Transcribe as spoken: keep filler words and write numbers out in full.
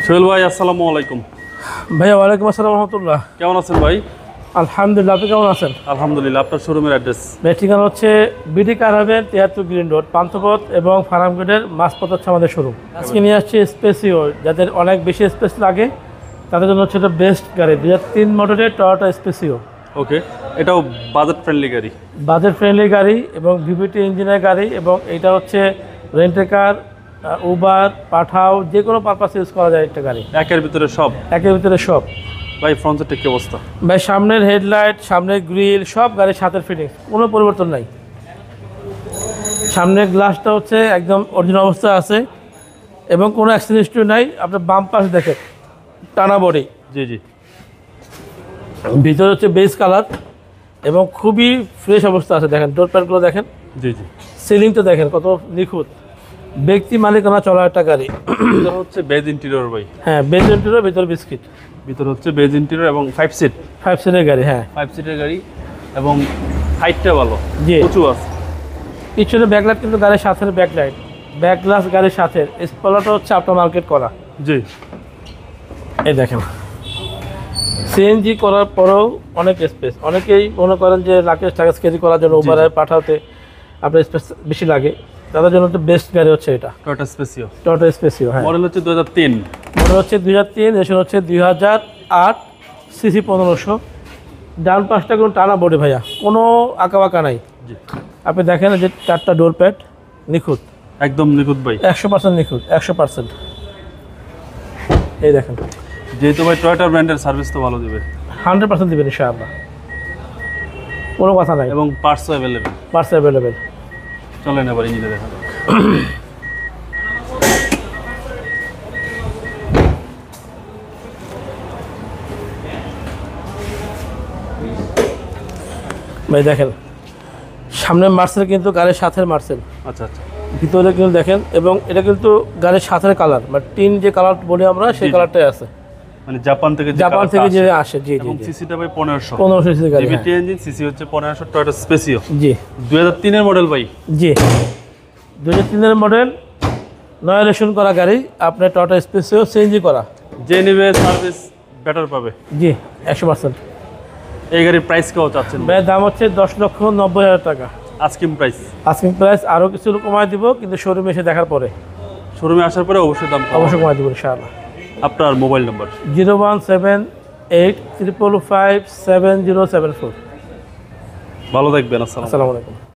সোহেল ভাই আসসালামু আলাইকুম। ভাইয়া ওয়ালাইকুম আসসালাম রহমতুল্লাহ। কেমন আছেন ভাই? আলহামদুলিল্লাহ, আপনি কেমন আছেন? আলহামদুলিল্লাহ। আপনার শোরুমের অ্যাড্রেস? ভাই ঠিকানা হচ্ছে বিডি কার হাবেন তিয়াত্তর গ্রিন রোড, পান্থপথ এবং ফার্মগেটের মাঝপথ হচ্ছে আমাদের শোরুম। আজকে নিয়ে আসছি স্পেসিও, যাদের অনেক বেশি স্পেস লাগে তাদের জন্য হচ্ছে এটা বেস্ট গাড়ি, দুই হাজার তিন মডেলের টয়োটা স্পেসিও। ওকে, এটাও বাজেট ফ্রেন্ডলি গাড়ি। বাজেট ফ্রেন্ডলি গাড়ি এবং ভিভিটি ইঞ্জিনের গাড়ি, এবং এটা হচ্ছে রেন্টে কার, উবার, পাঠাও, যে কোনো পারপাসে ইউজ করা যায় একটা গাড়ি। একের ভিতরে সব? একের ভিতরে সব। ভাই ফ্রন্ট সাইডের কি অবস্থা? ভাই সামনের হেডলাইট, সামনের গ্রিল সব গাড়ির সাথে ফিটিংস, কোনো পরিবর্তন নাই। সামনের গ্লাসটা হচ্ছে একদম অরিজিনাল অবস্থা আছে এবং কোনো অ্যাক্সিডেন্ট হিস্ট্রি নাই। আপনার বাম পাশ দেখেন টানা বডি। জি জি। ভিতরে হচ্ছে বেস কালার এবং খুবই ফ্রেশ অবস্থা আছে। দেখেন ডোর প্যাডগুলো দেখেন। জি জি। সিলিংটা দেখেন কত নিখুঁত, ব্যক্তি মালিকানা চলা একটা গাড়ি। ভিতরে হচ্ছে বেজ ইন্টেরিয়র ভাই। হ্যাঁ, বেজ ইন্টেরিয়র, ভিতরে বিস্কিট। ভিতরে হচ্ছে বেজ ইন্টেরিয়র এবং ফাইভ সিট। ফাইভ সিটের গাড়ি, হ্যাঁ ফাইভ সিটের গাড়ি এবং হাইটটা ভালো, জি। উঁচু আছে। পিছনে ব্যাকলাইট কিন্তু গাড়ির সাথে, ব্যাকলাইট ব্যাক গ্লাস গাড়ির সাথে। স্পলারটা হচ্ছে আপনার মার্কেট করা। জি। এই দেখেন সিএনজি করার পরেও অনেক স্পেস। অনেকেই মনে করেন যে লাকেজ টাকেজ ক্যারি করার জন্য উবারে পাঠাতে আপনার স্পেস বেশি লাগে, তাদের জন্য তো বেস্ট গাড়ি হচ্ছে এটা টয়োটা স্পেসিও। টয়োটা স্পেসিও, হ্যাঁ। মডেল হচ্ছে দুই হাজার তিন। মডেল হচ্ছে দুই হাজার তিন, রেশন হচ্ছে দুই হাজার আট, সিসি পনেরোশো। ডান পাশটা কোনো টানা বডি ভাইয়া, কোনো আঁকা বাঁকা নাই। জি। আপনি দেখেন যে চারটা ডোর প্যাড নিখুঁত, একদম নিখুঁত ভাই, একশো পার্সেন্ট নিখুঁত, একশো পার্সেন্ট। এই দেখেন, যেহেতু ভাই টয়োটা ব্র্যান্ডের সার্ভিস তো ভালো দিবে, হান্ড্রেড পার্সেন্ট দেবেন ইনশাআল্লাহ, কোনো কথা নাই। এবং পার্টসও অ্যাভেলেবেল। Parts available. চলেন এবার ইঞ্জিনে দেখা যাক। ভাই দেখেন সামনের মার্সেল কিন্তু গাড়ির সাথে মার্সেল। আচ্ছা আচ্ছা। ভিতরে কিন্তু দেখেন, এবং এটা কিন্তু গাড়ির সাথে কালার, মানে টিন যে কালার বলি আমরা সেই কালারটাই আছে, মানে জাপান থেকে যে জাপান থেকে যে আসে। জি জি। এবং সিসিটা ভাই পনেরোশো। পনেরোশো সিসি গাড়ি, জিবিটি ইঞ্জিন, সিসি হচ্ছে পনেরোশো, টয়োটা স্পেসিও। জি। দুই হাজার তিনের মডেল ভাই। জি, দুই হাজার তিনের মডেল, নয় রেশন করা গাড়ি, আপনার টয়োটা স্পেসিও সিএনজি করা। যে নিবে সার্ভিস বেটার পাবে। জি, একশো পার্সেন্ট। এই গাড়ির প্রাইস কেউ চাচ্ছেন? ভাইয়ের দাম হচ্ছে দশ লক্ষ নব্বই হাজার টাকা আস্কিং প্রাইস। আস্কিং প্রাইস আরও কিছু কমায় দিব, কিন্তু শোরুমে এসে দেখার পরে, শোরুমে আসার পরে অবশ্যই দাম অবশ্যই কমায় দিব ইনশাআল্লাহ। আপনার mobile number? Zero one seven eight triple five seven zero seven four. ভালো থাকবেন। আসসালাম আসসালামু আলাইকুম।